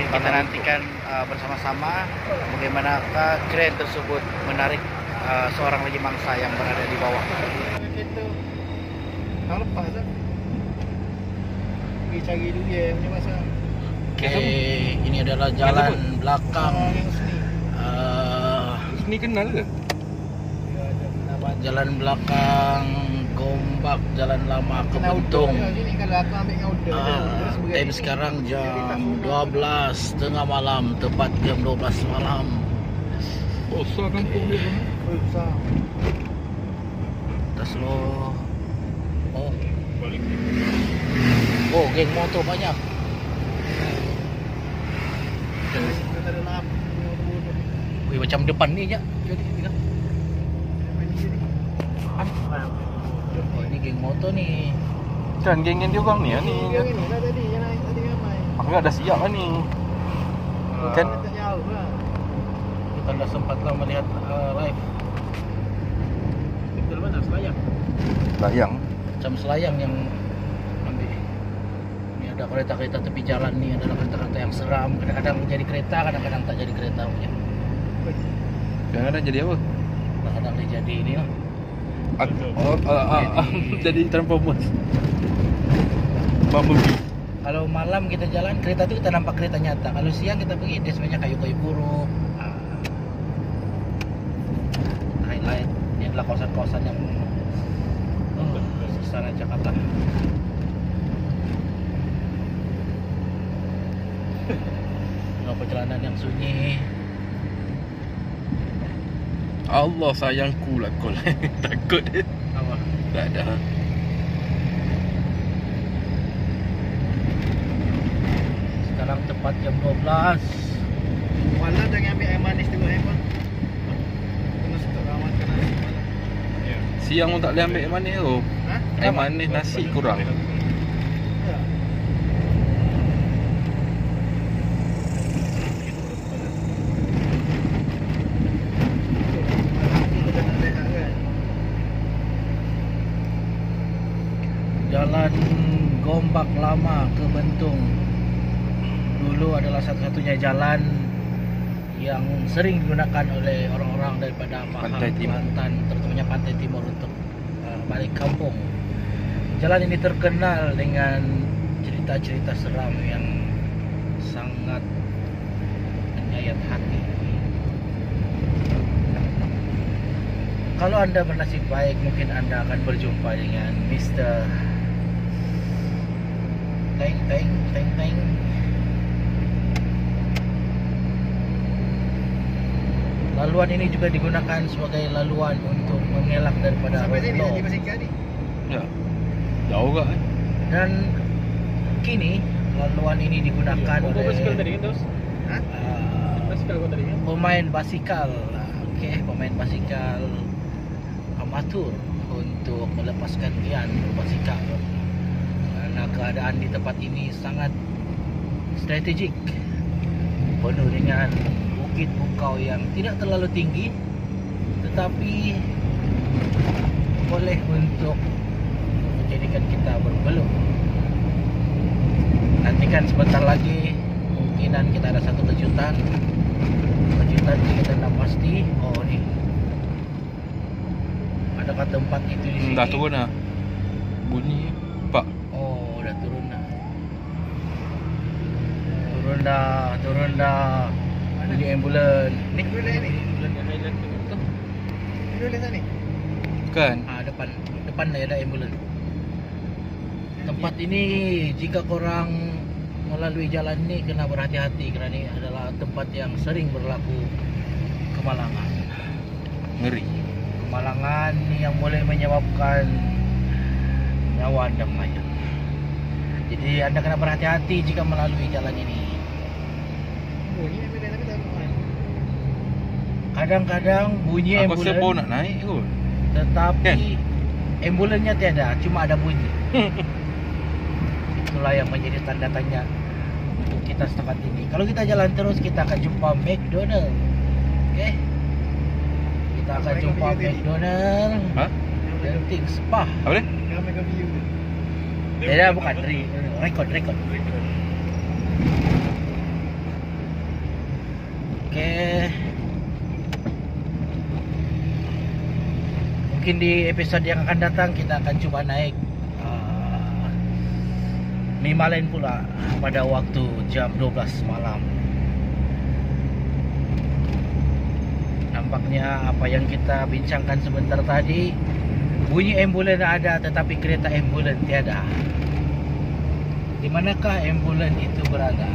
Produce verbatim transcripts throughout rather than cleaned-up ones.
kita nantikan uh, bersama-sama bagaimanakah kren tersebut menarik uh, seorang lagi mangsa yang berada di bawah. Kereta tahun lepas lah. Pergi cari dulu dia punya masa. Oke, ini adalah jalan belakang. Ah, yang sini. Uh, Ini kenal ke? Ya, ada penabat. jalan belakang Gombak, jalan lama ke Bentung. Ya, sini kalau aku ambil yang order. Uh, time sekarang jam dua belas tengah malam, tepat jam dua belas malam. Besar kampung dia kan? Oh, besar. Kita slow. Oh, Balik. oh, geng motor banyak. Kita tak ada lap. Wih, macam depan ni je. Jadi kita. Oh, ini geng motor ni. Kan geng-geng dia orang ni ya ni. Yang ini lah tadi, yang naik tadi ramai. Enggak ada siap kan ni. Kan Tak jauh lah. Kita dah sempatlah melihat uh, live. Betul mana selayang? layang. Macam selayang yang ambil. Ini ada kereta-kereta tepi jalan ni adalah kereta-kereta yang seram. Kadang-kadang jadi kereta, kadang-kadang tak jadi kereta punya. Kadang-kadang jadi apa? Kadang-kadang dia jadi ini lah. Oh, uh, uh, uh, jadi Transformers. Bumblebee. Kalau malam kita jalan kereta tu kita nampak kereta nyata. Kalau siang kita pergi dia sebenarnya kayu-kayu buruk. Ah. Highlight. Ini adalah kawasan-kawasan yang oh, sana Jakarta. Dengan perjalanan yang sunyi. Allah sayangku lah kau. Takut dia. Apa? Tak ada. Sekarang tepat jam dua belas. Malah jangan ambil air manis tengok handphone. Kena stok rawat kena nasi malam. Siang pun tak boleh ambil air manis tu. Ha? Air manis nasi kurang. Ya. Jalan Gombak Lama ke Bentung dulu adalah satu-satunya jalan yang sering digunakan oleh orang-orang daripada Pahang, Pantai Timur. Kelantan, terutamanya Pantai Timur untuk uh, balik kampung. Jalan ini terkenal dengan cerita-cerita seram yang sangat menyayat hati. Kalau anda bernasib baik, mungkin anda akan berjumpa dengan Mister Teng Teng Teng Teng. Laluan ini juga digunakan sebagai laluan untuk mengelak daripada Sampai sini roadblock. di basikal ni. Ya. Jauh ke kan? Dan kini laluan ini digunakan oleh Ha? uh, Basikal kau tadi kan? pemain basikal. Okey, pemain basikal amatur untuk melepaskan gian berbasikal. Karena keadaan di tempat ini sangat strategik, penuh dengan bukit bukau yang tidak terlalu tinggi tetapi boleh untuk menjadikan kita berbelok. Nantikan sebentar lagi kemungkinan kita ada satu kejutan. Kejutan ini kita tak pasti. Oh ni, adakah tempat itu di sini? Hmm, dah turun dah. Bunyi pak. Oh, dah turun dah. Turun dah, turun dah. Ini ambulan. Ni Ambulan ni? ambulan yang lain tu. Ini boleh tak ni? Kan? Ah, depan. Depan dah ada ambulan. Tempat ini jika korang melalui jalan ni kena berhati-hati kerana ini adalah tempat yang sering berlaku kemalangan. Ngeri. Kemalangan yang boleh menyebabkan nyawa anda melayang. Jadi anda kena berhati-hati jika melalui jalan ini. Oh, ni ambulan tapi tak bukan. Kadang-kadang bunyi Aku rasa ambulan bau nak naik kot. tetapi Kan? ambulannya tiada, cuma ada bunyi. Itulah yang menjadi tanda tanya untuk kita setakat ini. Kalau kita jalan terus kita akan jumpa McDonald. Okey. Kita akan Apa jumpa yang kau pilih? McDonald. Ha? Genting Spa. Apa dia? Kami ke view tu. Dia bukan re- record record. Oke. Mungkin di episode yang akan datang kita akan coba naik uh, Mima Line pula pada waktu jam dua belas malam. Nampaknya apa yang kita bincangkan sebentar tadi, bunyi ambulan ada tetapi kereta ambulan tiada. Di manakah ambulan itu berada?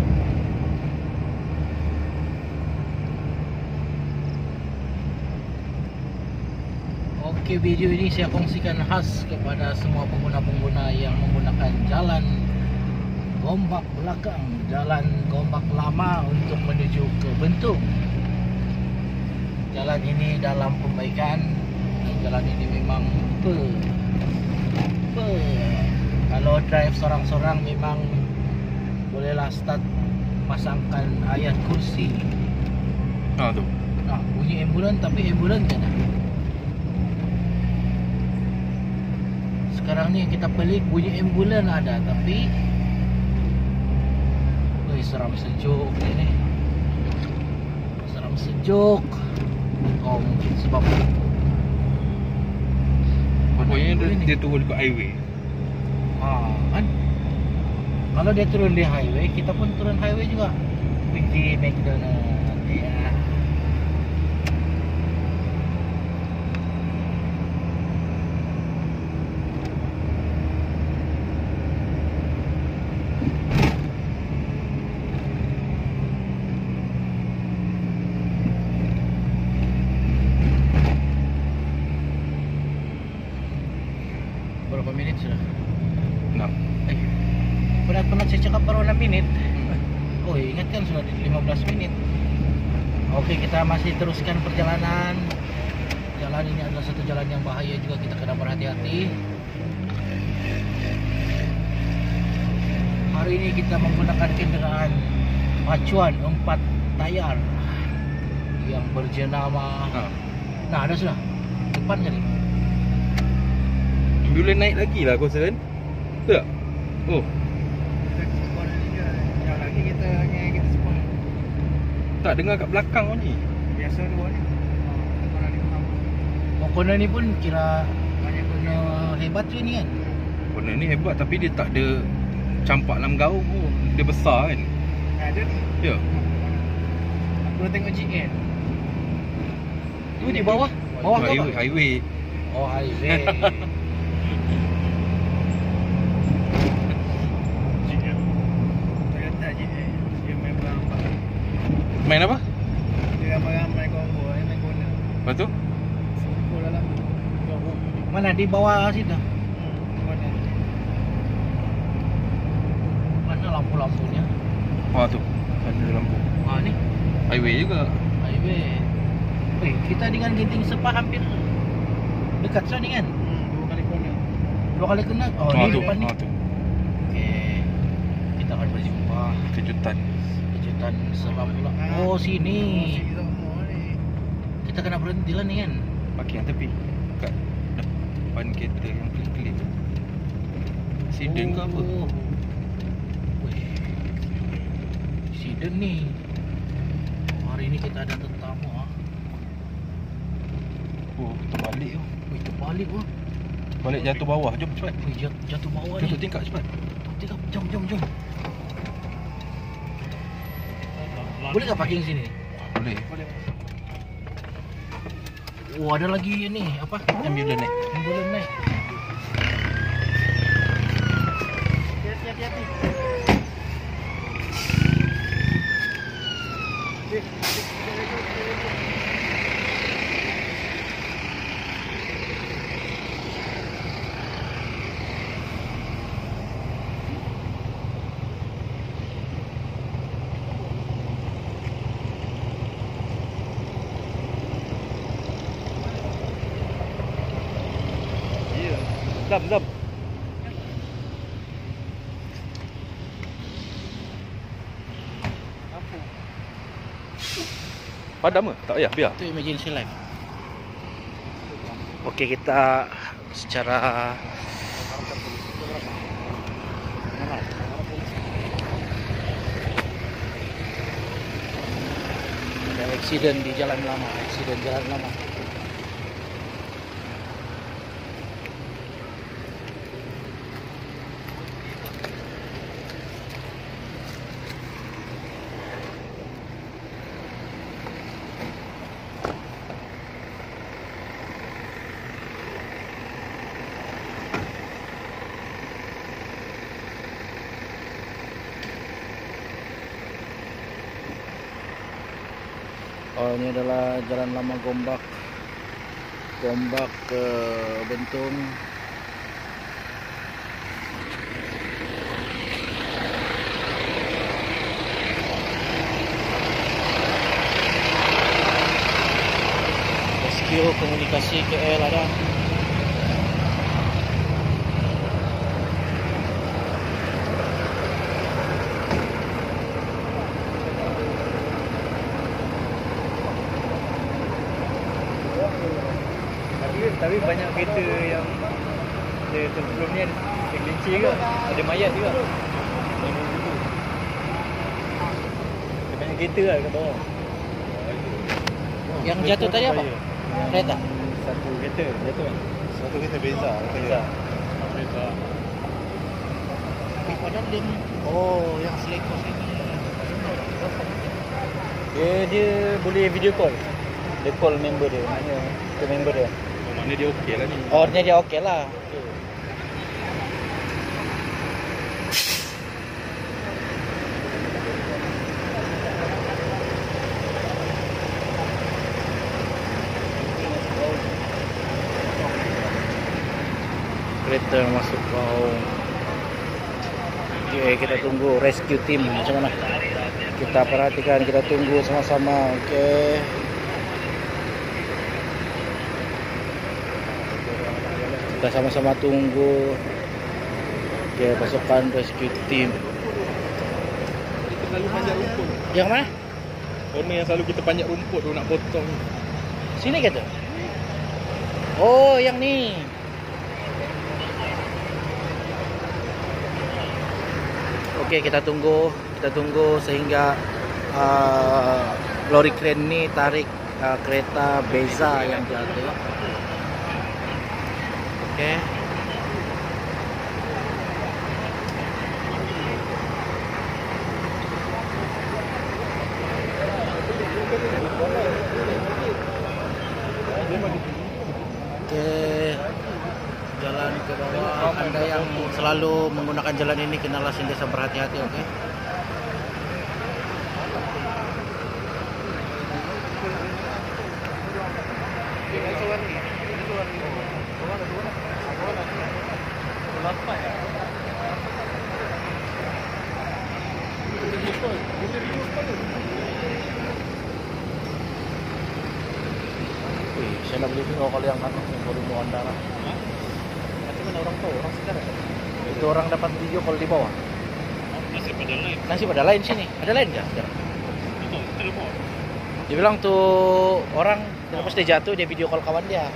Oke, video ini saya kongsikan khas kepada semua pengguna-pengguna yang menggunakan jalan Gombak belakang, jalan Gombak lama untuk menuju ke Bentung. Jalan ini dalam perbaikan. Jalan ini memang pe, pe. Kalau drive sorang-sorang memang bolehlah start pasangkan ayat kursi. Ha tu. Nah, bunyi ambulan tapi ambulan tak ada. Sekarang ni kita pelik, bunyi ambulan ada tapi wih, seram sejuk ni. Seram sejuk. Oh, mungkin sebab Pokoknya dia, ni? dia turun dekat highway. Ah, kan? Kalau dia turun di highway, kita pun turun highway juga. Pergi McDonald ya. Berapa minit sudah? Enam. Eh, penat-penat saya cakap baru enam minit. Oh, ingat kan sudah lima belas menit. Oke, kita masih teruskan perjalanan. Jalan ini adalah satu jalan yang bahaya juga, kita kena berhati-hati. Hari ini kita menggunakan kenderaan pacuan empat tayar yang berjenama. Ha. Nah, ada sudah. Depan kali. Ambulan naik lagi lah aku rasa kan? Tak? Oh, Yang lagi kita yang kita sepon. tak dengar kat belakang kau ni. Biasa dua ni. Kalau ni pun Oh, corner ni pun kira banyak kena hebat tu ni kan. Corner ni hebat tapi dia tak ada campak dalam gaung pun. Dia besar kan? ada ni. Ya. Aku dah tengok G N. Tu di bawah. Bawah ke highway, apa? highway. Oh, highway. G N. Toyota G N. Dia main berampak. Main apa? Dia ramai-ramai combo, dia main corner. Lepas tu? Sungguh dalam. Mana di bawah situ? Hmm, corner. Mana lampu-lampunya? Wah tu. Ada lampu. Ah, ni Highway juga. highway. Weh, kita dengan Genting Sepah hampir dekat sana ni kan? Hmm, dua kali corner. Dua kali kena. Oh, Ah ni tu. depan ni. Ah tu. Okey. Kita akan berjumpa. Kejutan. Kejutan seram pula. Oh, sini. Si semua ni. Kita kena berhenti lah ni kan? Parking tepi. Kat depan kereta yang kelip-kelip. Accident ke apa? Oh. Weh. Accident ni. Hari ni kita ada tetamu ah. Oh, terbalik tu. Weh, terbalik ah. Balik jatuh bawah. Jom cepat. Weh, jat- jatuh bawah Jatuh ni. tingkat cepat. Tingkap, jom, jom, jom. Boleh tak parking sini? Boleh. Boleh. Oh, ada lagi ni apa? Ambulan naik. Ambulan naik. Hati-hati, hati. Dam, dam. Lampu. Padam ke? Tak payah, biar. Itu emergency light. Okey, kita secara Ada accident di jalan lama, accident jalan lama. Oh, ini adalah jalan lama Gombak, Gombak ke Bentung. Rescue komunikasi K L ada. Tapi banyak kereta yang dia sebelum ni ada kelinci ke, ada mayat juga. Banyak kereta lah kat bawah. Yang jatuh tadi apa? Kereta? Satu kereta jatuh. Satu kita beza. Beza. Beza. Eh, padahal dia, oh, yang selekos ini. Dia dia boleh video call. Dia call member dia, maknanya ke member dia. Mana dia okey lah ni. Oh, dia dia okey lah. Kereta masuk bawah. Okey, kita tunggu rescue team macam mana. Kita perhatikan, kita tunggu sama-sama. Okey. Kita sama-sama tunggu. Okey, pasukan rescue team. Kita selalu panjat rumput. Yang mana? Owner yang selalu kita panjat rumput tu nak potong. Sini ke tu? Oh, yang ni. Okey, kita tunggu, kita tunggu sehingga uh, lori kren ni tarik uh, kereta Beza yang jatuh. Okey. Okey. Jalan ke bawah. Anda yang selalu menggunakan jalan ini kenalah sentiasa berhati-hati, okey? Wih, saya nak beli tengok kalau yang anu yang baru mau anda lah. Macam mana orang tahu? Orang sekarang itu orang dapat video call di bawah. Masih pada lain. Nasi pada lain sini. Ada lain nggak sekarang? Betul, telepon. Dia bilang tuh orang lepas dia jatuh dia video call kawan dia.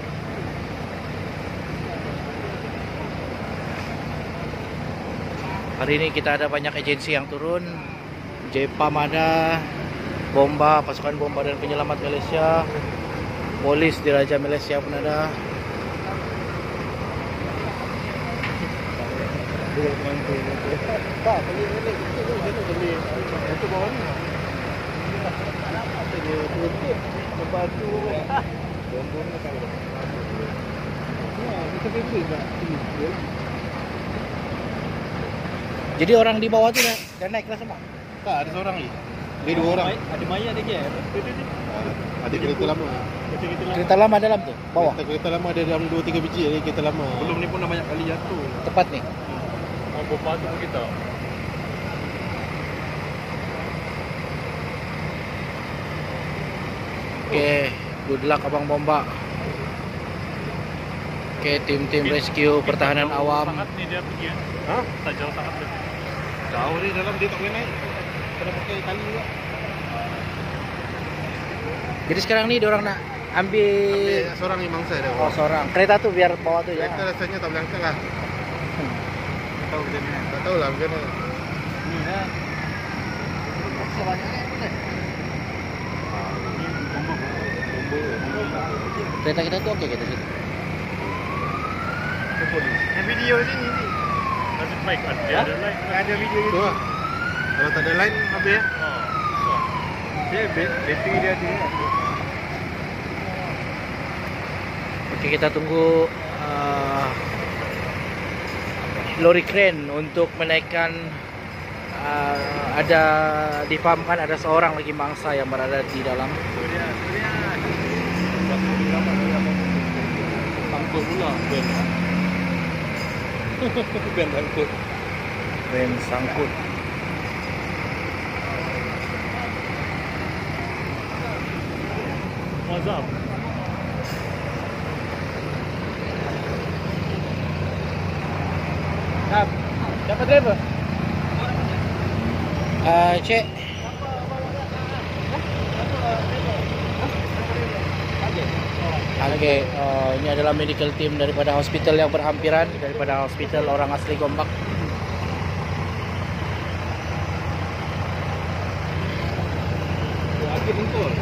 Hari ini kita ada banyak agensi yang turun. J P A M ada, Bomba, pasukan Bomba dan penyelamat Malaysia, polis Diraja Malaysia pun ada. Pak, beli beli itu itu beli. Itu bawah ni. Apa dia turun lepas tu bombong nak kau. Ya, kita pergi tak sini. Jadi orang di bawah tu dah, dah naik kelas semua. Tak, ada seorang ni. Dia dua orang. Ada mayat lagi eh? Ada kereta lama. Kereta lama dalam tu, bawah. Kereta, kereta lama ada dalam dua tiga biji lagi kereta lama. Belum ni pun dah banyak kali jatuh. Tepat ni. Mau bomba tu kita. Okey, good luck Abang Bomba. Okey, tim-tim rescue pertahanan awam. Sangat ni dia pergi. Ha? Tak jauh sangat tu. Jauh ni dalam dia tak boleh naik. Kena pakai tali juga. Jadi sekarang ni diorang nak ambil, Ambil seorang ni mangsa dia. oh seorang. Kereta tu biar bawa tu je. Kereta rasanya tak boleh angkat lah. Hmm. Tak tahu macam mana. Tak tahu lah macam mana. Ni lah. Ha. Kereta kita tuh oke kita situ. Yang video ni ni. Nasib baik ada Hah? ada lain. Ada video Tu itu. lah. Kalau tak ada line, apa ya? Oh. Dia bat- bateri dia ada. Oke, kita tunggu uh, lori kren untuk menaikkan. Uh, ada difahamkan ada seorang lagi mangsa yang berada di dalam. Sangkut pula Ben. Ben sangkut. Ben sangkut. Mazam. Nah, siapa driver? Uh, cek. Oke, uh, ini adalah medical team daripada hospital yang berhampiran, daripada hospital orang asli Gombak. Akhir bengkol.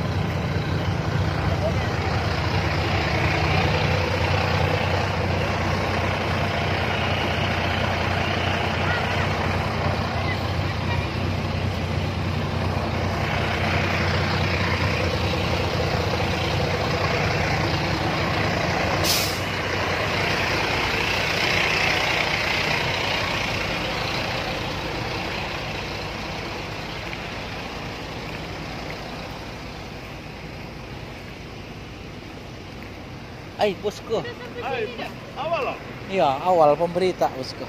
Ay, bosku. Hai, awal lah. Iya, awal pemberita, bosku.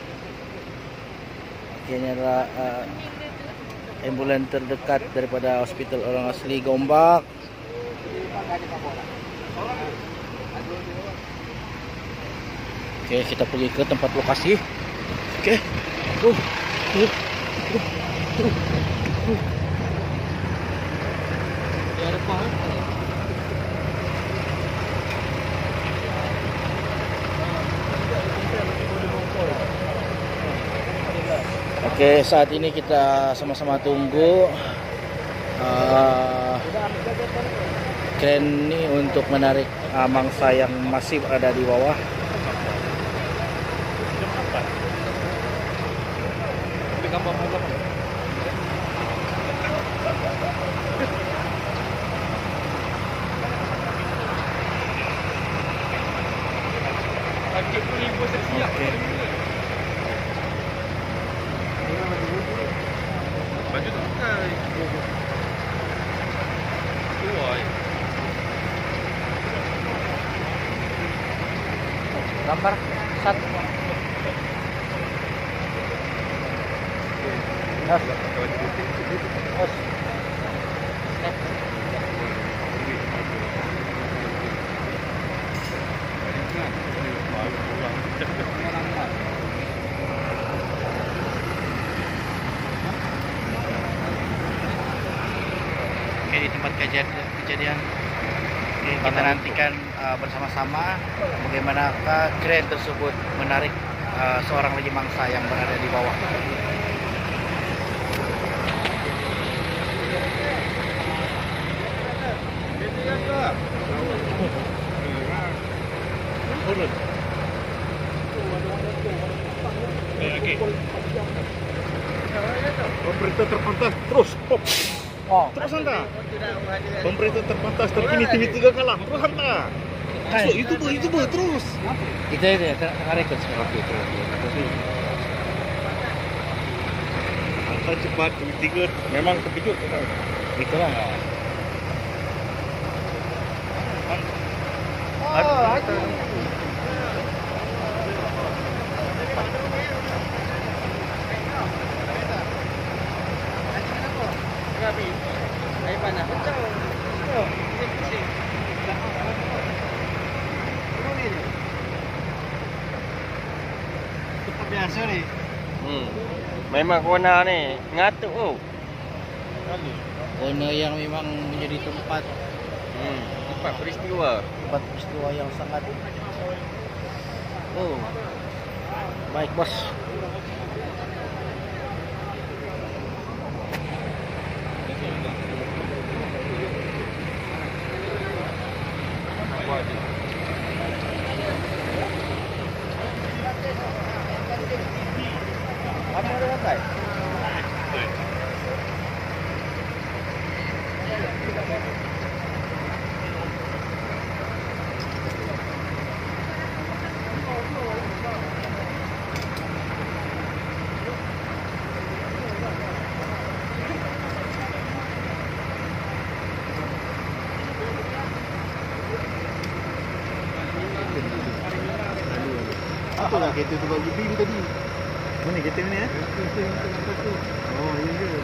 Ini adalah uh, ambulans terdekat daripada hospital orang asli Gombak. Oke, kita pergi ke tempat lokasi. Oke. Uh, uh, uh, uh, uh. Ya ada apa? Oke, saat ini kita sama-sama tunggu uh, kren ini untuk menarik uh, mangsa yang masih berada di bawah. Ambil gambar malam. Sakit tu ibu siap. Baju tu pakai. Keluar. Gambar satu. Yes. Yes. Oke, di tempat kejadian, kejadian Oke, kita nantikan uh, bersama-sama bagaimanakah kren tersebut menarik uh, seorang lagi mangsa yang berada di bawah. Pemberita terpantas terus pop. Oh, Terus hantar. Pemberita terpantas terkini T V tiga kalah. Terus hantar. So, YouTuber, YouTuber terus. itu itu tengah rekod sekarang. Okey, terus. Hantar cepat T V tiga memang terkejut. Itulah. Biasa ni. Hmm. Memang corner ni ngatuk tu. Zona yang memang menjadi tempat Hmm. Tempat peristiwa. tempat peristiwa yang sangat oh baik bos. buat dia. Apa ada sampai? Apa lah kereta tu bagi beam tadi? Mana kereta ni eh? Oh, ini ke?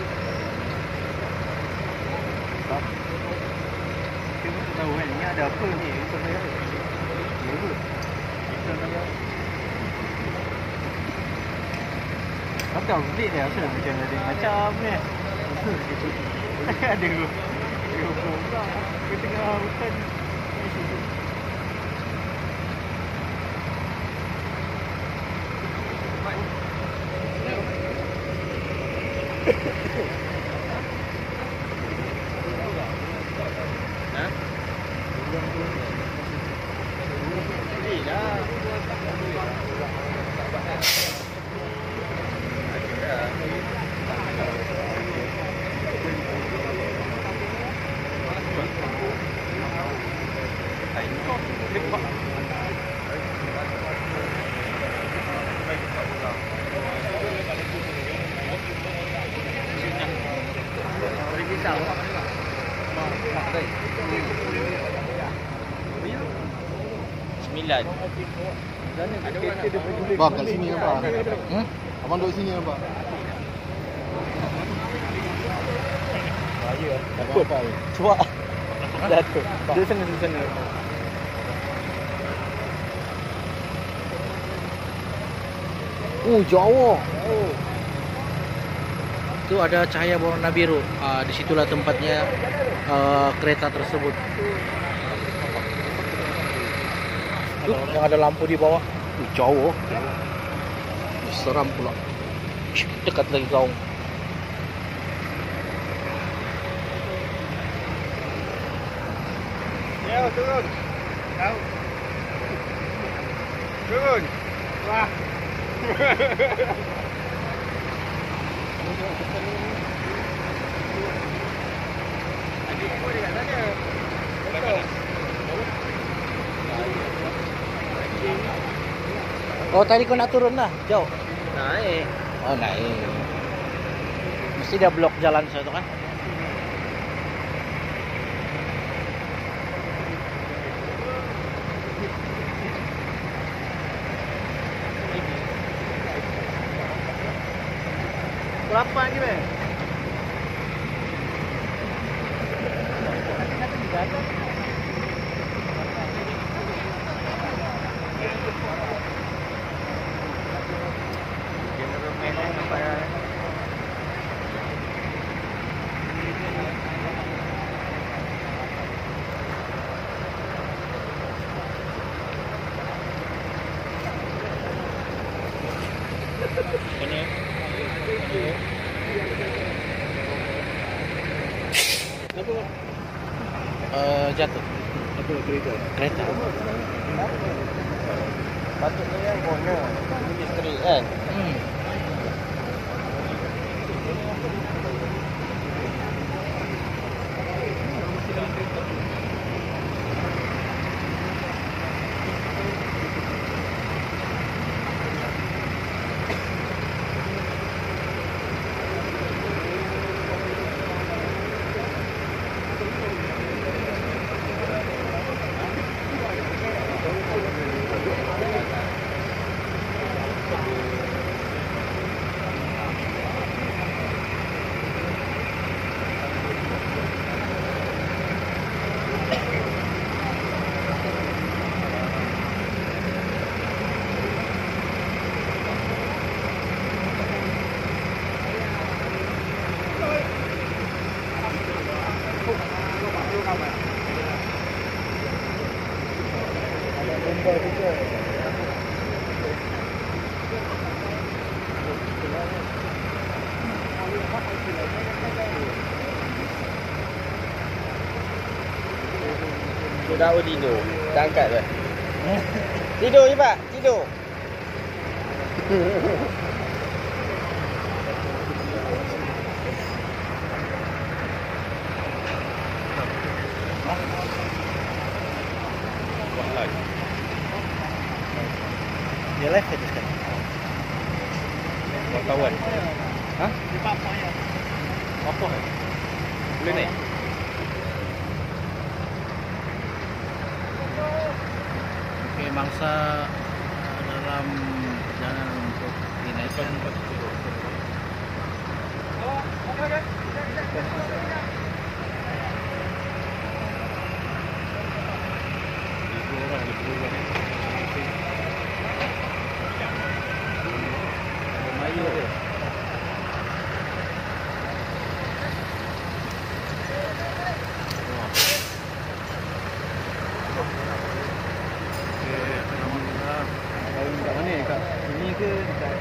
Kita pun tak tahu kan, ni ada apa ni? Kita nak tahu. Ya ke? Kita nak tahu. Macam pelik dia, asal macam ada macam ni. Ada ke? Dia pula ke tengah hutan. Sembilan. Bang, kat sini nampak. Hmm? Abang duduk sini nampak. Bahaya lah. Takut apa? Cuak. Jatuh. Dia sana, dia sana. Oh, jauh. Itu ada cahaya berwarna biru. Ah, disitulah tempatnya ah, kereta tersebut. Tuh, yang ada lampu di bawah. Uh, jauh. Seram pula. Shh, dekat lagi kau. Ya, turun. Tahu. Turun. Wah. Oh, tadi kau nak turun dah? Jauh. Naik. Oh, naik. Mesti dia blok jalan situ kan? Berapa ni, Bang? Uh, jatuh. Apa kereta? Kereta. Patutnya yang bona. Isteri kan? Hmm. Budak pun tidur. Tak angkat dah. Tidur je Pak, tidur. Dia live aja sekarang. Wartawan. Hah? Apa? Boleh naik? Oke, mangsa uh, dalam perjalanan untuk dinaikkan. Kat mana? Kat sini ke dekat?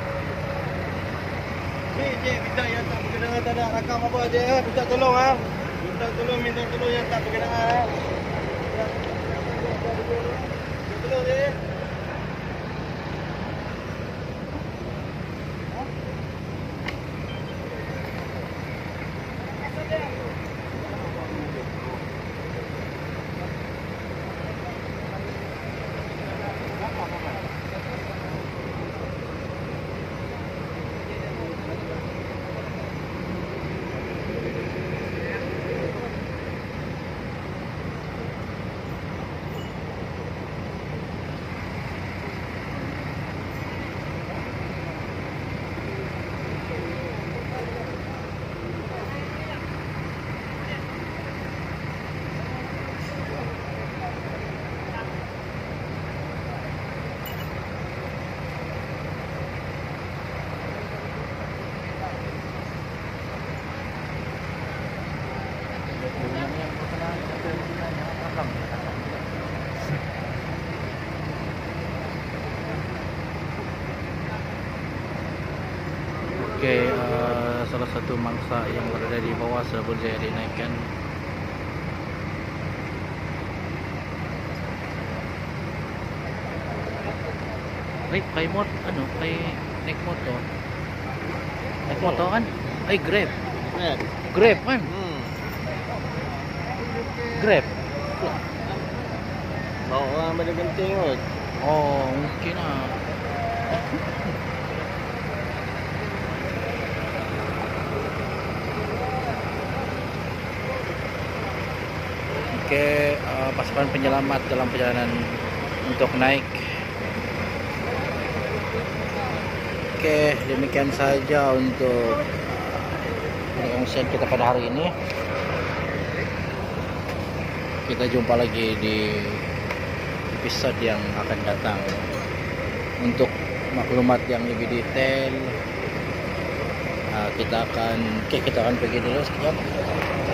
Cik, cik, minta yang tak berkenaan tak ada rakam apa aja ya. Minta tolong ah. Minta tolong, minta tolong yang tak berkenaan. Minta tolong ni. Oke, uh, salah satu mangsa yang berada di bawah sudah berjaya dinaikkan. Ay, kay mot, ano, kay naik motor. Naik motor kan? Ay, Grab. Grab kan? Grab. Bawa orang pada genting kot. Oh, mungkin lah. Oke, uh, pasukan penyelamat dalam perjalanan untuk naik. Oke, demikian saja untuk pengungsian kita pada hari ini. Kita jumpa lagi di episode yang akan datang. Untuk maklumat yang lebih detail, uh, kita akan, oke, kita akan pergi dulu sekejap.